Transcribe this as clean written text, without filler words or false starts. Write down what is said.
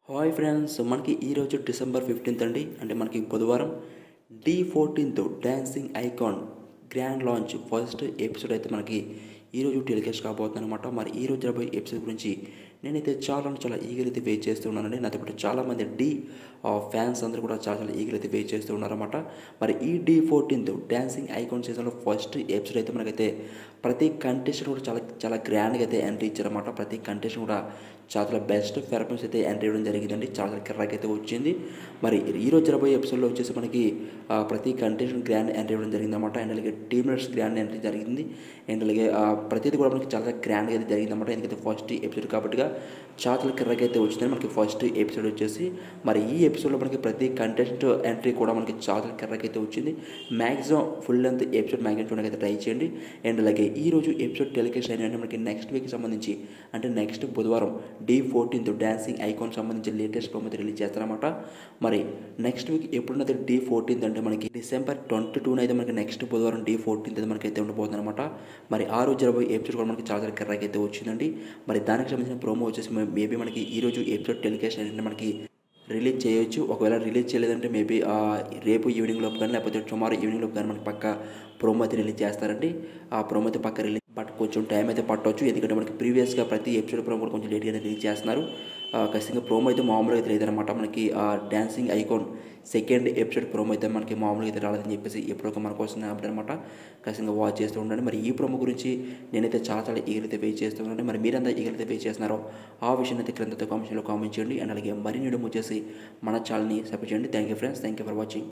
Hi friends, మనకి ఈరోజు December 15th అండి. అంటే మనకి బుధవారం D14th dancing icon grand launch first episode అయితే మనకి ఈరోజు టెలికాస్ట్ కాబోతుంది అనమాట. మరి ఈరోజు రాబోయే ఎపిసోడ్ గురించి నేనైతే చాలా ఈగర్ అయితే వెయిట్ చేస్తూ ఉన్నానండి. నాతో పాటు చాలామంది ఫ్యాన్స్ అందరూ కూడా చాలా ఈగర్ అయితే వెయిట్ చేస్తూ ఉన్నారన్నమాట. మరి ఈ D14th డాన్సింగ్ ఐకాన్ సీజన్లో ఫస్ట్ ఎపిసోడ్ అయితే మనకైతే ప్రతి కంటెస్టెంట్ కూడా చాలా గ్రాండ్గా అయితే ఎంట్రీ ఇచ్చారన్నమాట. ప్రతి కంటెస్టెంట్ కూడా చాలా బెస్ట్ పెర్ఫార్మెన్స్ అయితే ఎంట్రీ ఇవ్వడం జరిగిందండి. చాలా కిర్రాక్ అయితే వచ్చింది. మరి ఈరోజు రాబోయే ఎపిసోడ్లో వచ్చేసి మనకి ప్రతి కంటెస్టెంట్ గ్రాండ్ ఎంట్రీ ఇవ్వడం జరిగిందన్నమాట. అండ్ అలాగే టీమ్ లీడర్స్ గ్రాండ్ ఎంట్రీ జరిగింది. అండ్ అలాగే ప్రతిదీ కూడా మనకి చాలా గ్రాండ్గా అయితే జరిగిందన్నమాట. ఎందుకంటే ఫస్ట్ ఎపిసోడ్ కాబట్టిగా చాలా కిర్రాక్ అయితే వచ్చింది మనకి ఫస్ట్ ఎపిసోడ్ వచ్చేసి. మరి ఈ ఎపిసోడ్లో మనకి ప్రతి కంటెస్టెంట్ ఎంట్రీ కూడా మనకి చాలా కిర్రాక్ అయితే వచ్చింది. Maximum full length episode maximum చూడడానికి అయితే ట్రై చేయండి. అండ్ అలాగే ఈరోజు ఎపిసోడ్ టెలికాస్ట్ అయినంటే మనకి నెక్స్ట్ వీక్ సంబంధించి అంటే నెక్స్ట్ బుధవారం D14th డాన్సింగ్ ఐకాన్ సంబంధించి లేటెస్ట్ ప్రోమో అయితే రిలీజ్ చేస్తారన్నమాట. మరి నెక్స్ట్ వీక్ ఎప్పుడున్నది D14th అంటే మనకి డిసెంబర్ 22 అయితే మనకి నెక్స్ట్ బుధవారం D14th అయితే మనకైతే ఉండబోతుంది అనమాట. మరి ఆ రోజు రాబోయే ఎపిసోడ్ కూడా మనకి చాలా కిర్రాక్ అయితే వచ్చిందండి. మరి దానికి సంబంధించిన ప్రోమో వచ్చేసి మేబీ మనకి ఈరోజు ఎపిసోడ్ టెలికాస్ట్ అయినంటే మనకి రిలీజ్ చేయొచ్చు. ఒకవేళ రిలీజ్ చేయలేదంటే మేబీ రేపు ఈవినింగ్ లోపు కానీ లేకపోతే టుమారో ఈవినింగ్ లోపు కానీ మనకి పక్క ప్రోమో అయితే రిలీజ్ చేస్తారండి. ఆ ప్రోమో అయితే పక్క రిలీజ్ బట్ కొంచెం టైం అయితే పట్టవచ్చు. ఎందుకంటే మనకి ప్రీవియస్గా ప్రతి ఎపిసోడ్ ప్రోమో కూడా కొంచెం లేట్గా రిలీజ్ చేస్తున్నారు. ఖచ్చితంగా ప్రోమో అయితే మామూలుగా అయితే లేదనమాట. మనకి dancing icon second episode promo అయితే మనకి మామూలుగా అయితే రాలేదని చెప్పేసి ఎప్పుడొక మనకు వస్తుంది అప్పుడు అనమాట. ఖచ్చితంగా వాచ్ చేస్తూ ఉండండి. మరి ఈ ప్రోమో గురించి నేనైతే చాలా ఈగరైతే వెయిట్ చేస్తూ ఉన్నాను. మరి మీరంతా ఈగరైతే వెయిట్ చేస్తున్నారో ఆ విషయాన్ని అయితే క్రింద కామెంట్స్లో కామెంట్ చేయండి. అండ్ అలాగే మరిన్ని వీడియో వచ్చేసి మన ఛానల్ని సపోర్ట్ చేయండి. Thank you friends, thank you for watching.